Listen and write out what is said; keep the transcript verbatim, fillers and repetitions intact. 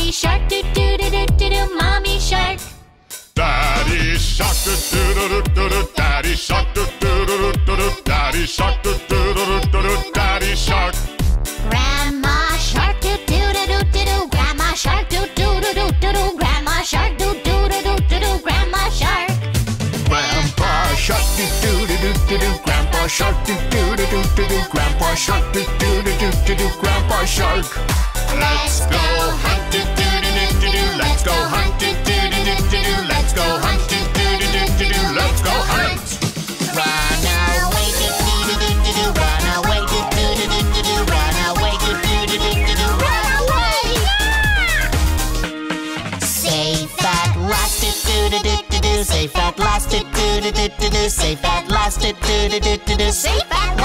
Daddy shark, do do do do do do. Mommy shark. Daddy shark, do do do do do. Daddy shark, do do do do do. Daddy shark, do do do do do. Daddy shark. Grandma shark, do do do do do do. Grandma shark, do do do do do do. Grandma shark, do do do do do do. Grandma shark. Grandpa shark, do do do do do do. Grandpa shark, do do do do do do. Grandpa shark, do do do do do do. Grandpa shark. Let's go hunt, do do do do do do. Let's go hunt, do do do do do do. Let's go hunt, do do do do do do. Let's go hunt. Run away, do do do do do do. Run away, do do do do do do. Run away, do do do do do do. Run away! Safe at last, do do do do do do. Safe at last, do do do do do do. Safe at last, do do do do do do. Safe at